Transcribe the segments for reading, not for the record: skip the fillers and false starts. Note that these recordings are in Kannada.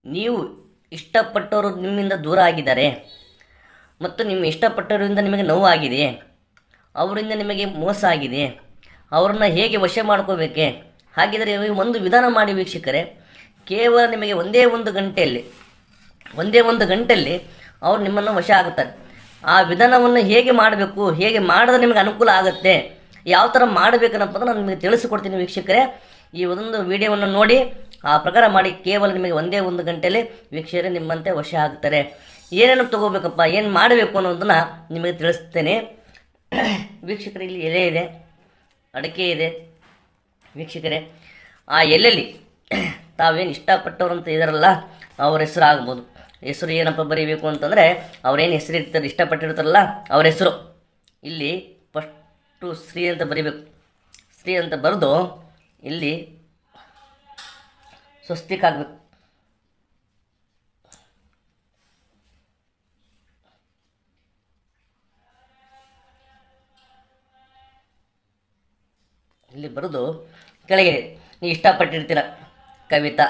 ನೀವು ಇಷ್ಟಪಟ್ಟವರು ನಿಮ್ಮಿಂದ ದೂರ ಆಗಿದ್ದಾರೆ ಮತ್ತು ನಿಮ್ಮ ಇಷ್ಟಪಟ್ಟವರಿಂದ ನಿಮಗೆ ನೋವಾಗಿದೆ, ಅವರಿಂದ ನಿಮಗೆ ಮೋಸ ಆಗಿದೆ, ಅವರನ್ನು ಹೇಗೆ ವಶ ಮಾಡ್ಕೋಬೇಕೆ? ಹಾಗಿದ್ದರೆ ಒಂದು ವಿಧಾನ ಮಾಡಿ ವೀಕ್ಷಕರೇ. ಕೇವಲ ನಿಮಗೆ ಒಂದೇ ಒಂದು ಗಂಟೆಯಲ್ಲಿ ಅವರು ನಿಮ್ಮನ್ನು ವಶ ಆಗುತ್ತಾರೆ. ಆ ವಿಧಾನವನ್ನು ಹೇಗೆ ಮಾಡಬೇಕು, ಹೇಗೆ ಮಾಡಿದ್ರೆ ನಿಮಗೆ ಅನುಕೂಲ ಆಗುತ್ತೆ, ಯಾವ ಥರ ಮಾಡಬೇಕನ್ನಪ್ಪ ನಾನು ನಿಮಗೆ ತಿಳಿಸಿಕೊಡ್ತೀನಿ ವೀಕ್ಷಕರೇ. ಈ ಒಂದು ವಿಡಿಯೋವನ್ನು ನೋಡಿ ಆ ಪ್ರಕಾರ ಮಾಡಿ ಕೇವಲ ನಿಮಗೆ ಒಂದೇ ಒಂದು ಗಂಟೆಯಲ್ಲಿ ವೀಕ್ಷಕರೇ ನಿಮ್ಮಂತೆ ವಶ ಆಗ್ತಾರೆ. ಏನೇನು ತೊಗೋಬೇಕಪ್ಪ, ಏನು ಮಾಡಬೇಕು ಅನ್ನೋದನ್ನು ನಿಮಗೆ ತಿಳಿಸ್ತೇನೆ ವೀಕ್ಷಕರೇ. ಇಲ್ಲಿ ಎಲೆ ಇದೆ, ಅಡಿಕೆ ಇದೆ ವೀಕ್ಷಕರೇ. ಆ ಎಲೆಯಲ್ಲಿ ತಾವೇನು ಇಷ್ಟಪಟ್ಟವ್ರು ಅಂತ ಇದ್ದಾರಲ್ಲ ಅವ್ರ ಹೆಸರು ಆಗ್ಬೋದು. ಹೆಸರು ಏನಪ್ಪ ಬರೀಬೇಕು ಅಂತಂದರೆ ಅವ್ರೇನು ಹೆಸರು ಇರ್ತಾರೆ, ಇಷ್ಟಪಟ್ಟಿರ್ತಾರಲ್ಲ ಅವ್ರ ಹೆಸರು ಇಲ್ಲಿ ಫಸ್ಟು ಶ್ರೀ ಅಂತ ಬರೀಬೇಕು. ಶ್ರೀ ಅಂತ ಬರೆದು ಇಲ್ಲಿ ಸ್ವಸ್ತಿಕ್ ಆಗಬೇಕು. ಇಲ್ಲಿ ಬರೆದು ಕೆಳಗೆ ನೀವು ಇಷ್ಟಪಟ್ಟಿರ್ತೀರ ಕವಿತಾ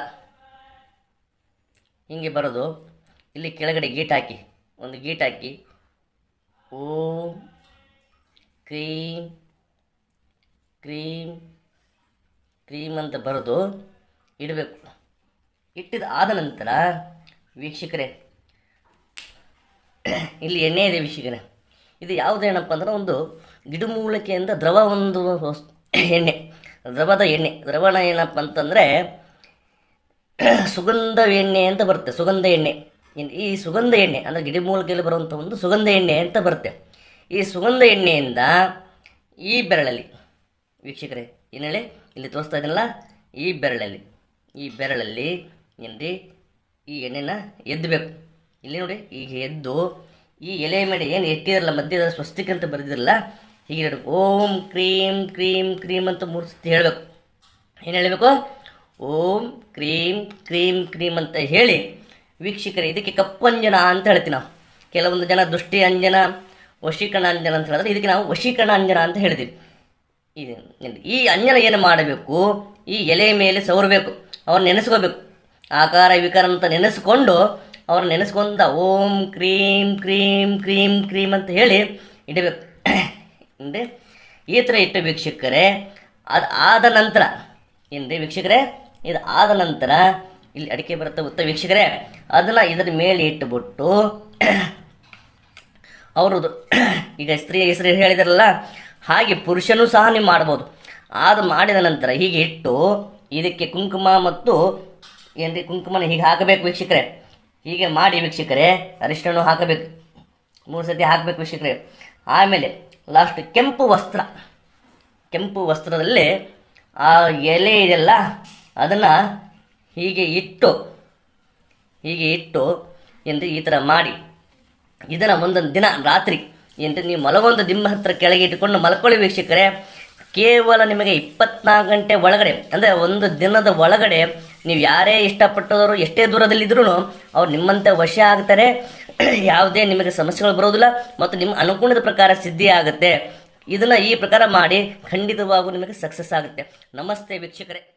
ಹೀಗೆ ಬರೋದು. ಇಲ್ಲಿ ಕೆಳಗಡೆ ಒಂದು ಗೀಟ್ ಹಾಕಿ ಓಂ ಕ್ರೀಂ ಕ್ರೀಂ ಕ್ರೀಮ್ ಅಂತ ಬರೆದು ಇಡಬೇಕು. ಇಟ್ಟಿದ ಆದ ನಂತರ ವೀಕ್ಷಕರೇ ಇಲ್ಲಿ ಎಣ್ಣೆ ಇದೆ ವೀಕ್ಷಕರೇ. ಇದು ಯಾವುದೇನಪ್ಪ ಅಂದ್ರೆ ಒಂದು ಗಿಡಮೂಲಿಕೆಯಿಂದ ಎಣ್ಣೆ, ದ್ರವದ ಎಣ್ಣೆ. ದ್ರವಣ ಏನಪ್ಪ ಅಂತಂದರೆ ಸುಗಂಧ ಎಣ್ಣೆ ಅಂತ ಬರುತ್ತೆ. ಸುಗಂಧ ಎಣ್ಣೆ, ಈ ಸುಗಂಧ ಎಣ್ಣೆ ಅಂದರೆ ಗಿಡಮೂಲಿಕೆಯಲ್ಲಿ ಬರುವಂಥ ಒಂದು ಸುಗಂಧ ಎಣ್ಣೆ ಅಂತ ಬರುತ್ತೆ. ಈ ಸುಗಂಧ ಎಣ್ಣೆಯಿಂದ ಈ ಬೆರಳಲ್ಲಿ ವೀಕ್ಷಕರೇ ಏನೇಳಿ ಇಲ್ಲಿ ತೋರಿಸ್ತಾ ಇದ್ದೀನಲ್ಲ, ಈ ಬೆರಳಲ್ಲಿ ಏನ್ರಿ ಈ ಎಣ್ಣೆನ ಎದ್ದಬೇಕು. ಇಲ್ಲಿ ನೋಡಿ ಈಗ ಎದ್ದು ಈ ಎಲೆ ಮೇಲೆ ಏನು ಎಟ್ಟಿರಲ್ಲ ಮಧ್ಯದ ಸ್ವಸ್ತಿಕ್ ಅಂತ ಬರೆದಿರಲ್ಲ, ಹೀಗೆ ಹೇಳಬೇಕು. ಓಂ ಕ್ರೀಂ ಕ್ರೀಂ ಕ್ರೀಮ್ ಅಂತ 3 ಸತಿ ಹೇಳಬೇಕು. ಏನು ಹೇಳಬೇಕು? ಓಂ ಕ್ರೀಂ ಕ್ರೀಂ ಕ್ರೀಮ್ ಅಂತ ಹೇಳಿ ವೀಕ್ಷಕರೇ ಇದಕ್ಕೆ ಕಪ್ಪು ಅಂಜನ ಅಂತ ಹೇಳ್ತೀವಿ ನಾವು. ಕೆಲವೊಂದು ಜನ ದೃಷ್ಟಿ ಅಂಜನ, ವಶೀಕರಣ ಅಂಜನ ಅಂತ ಹೇಳಿದ್ರೆ ಇದಕ್ಕೆ ನಾವು ವಶೀಕರಣ ಅಂಜನ ಅಂತ ಹೇಳ್ತೀವಿ. ಈ ಅಂಜನ ಏನು ಮಾಡಬೇಕು, ಈ ಎಲೆ ಮೇಲೆ ಸವರಬೇಕು, ಅವ್ರು ನೆನೆಸ್ಕೋಬೇಕು. ಆಕಾರ ವಿಕಾರ ಅಂತ ನೆನೆಸ್ಕೊಂಡು ಅವ್ರು ನೆನೆಸ್ಕೊಂಡ ಓಂ ಕ್ರೀಂ ಕ್ರೀಂ ಕ್ರೀಂ ಕ್ರೀಮ್ ಅಂತ ಹೇಳಿ ಇಡಬೇಕು. ಅಂದರೆ ಈ ಥರ ಇಟ್ಟು ವೀಕ್ಷಕರೇ ಅದು ಆದ ನಂತರ ವೀಕ್ಷಕರೇ ಇದು ಆದ ನಂತರ ಇಲ್ಲಿ ಅಡಿಕೆ ಬರುತ್ತೆ ಗೊತ್ತಾ ವೀಕ್ಷಕರೇ, ಅದನ್ನು ಇದರ ಮೇಲೆ ಇಟ್ಟುಬಿಟ್ಟು ಅವ್ರದ್ದು ಈಗ ಸ್ತ್ರೀ ಹೆಸರು ಹೇಳಿದಾರಲ್ಲ ಹಾಗೆ ಪುರುಷನೂ ಸಹ ನೀವು ಮಾಡ್ಬೋದು. ಅದು ಮಾಡಿದ ನಂತರ ಹೀಗೆ ಇಟ್ಟು ಇದಕ್ಕೆ ಕುಂಕುಮ ಮತ್ತು ಕುಂಕುಮನ ಹೀಗೆ ಹಾಕಬೇಕು ವೀಕ್ಷಕರೇ. ಹೀಗೆ ಮಾಡಿ ವೀಕ್ಷಕರೇ ಅರಿಶಿಣನೂ ಹಾಕಬೇಕು, 3 ಸತಿ ಹಾಕಬೇಕು ವೀಕ್ಷಕರೇ. ಆಮೇಲೆ ಲಾಸ್ಟ್ ಕೆಂಪು ವಸ್ತ್ರದಲ್ಲಿ ಆ ಎಲೆ ಇದೆಲ್ಲ ಅದನ್ನು ಹೀಗೆ ಇಟ್ಟು ಈ ಥರ ಮಾಡಿ ಇದನ್ನು ಒಂದೊಂದು ದಿನ ರಾತ್ರಿ ನೀವು ಮಲಗೊಂದು ದಿಮ್ಮ ಹತ್ರ ಕೆಳಗೆ ಇಟ್ಟುಕೊಂಡು ಮಲ್ಕೊಳ್ಳಿ ವೀಕ್ಷಕರೇ. ಕೇವಲ ನಿಮಗೆ 24 ಗಂಟೆ ಒಳಗಡೆ ಅಂದರೆ ಒಂದು ದಿನದ ಒಳಗಡೆ ನೀವು ಯಾರೇ ಇಷ್ಟಪಟ್ಟವರು ಎಷ್ಟೇ ದೂರದಲ್ಲಿದ್ರೂ ಅವ್ರು ನಿಮ್ಮಂತೆ ವಶ ಆಗ್ತಾರೆ. ಯಾವುದೇ ನಿಮಗೆ ಸಮಸ್ಯೆಗಳು ಬರೋದಿಲ್ಲ ಮತ್ತು ನಿಮ್ಮ ಅನುಕೂಲದ ಪ್ರಕಾರ ಸಿದ್ಧಿ ಆಗುತ್ತೆ. ಇದನ್ನು ಈ ಪ್ರಕಾರ ಮಾಡಿ ಖಂಡಿತವಾಗೂ ನಿಮಗೆ ಸಕ್ಸಸ್ ಆಗುತ್ತೆ. ನಮಸ್ತೆ ವೀಕ್ಷಕರೇ.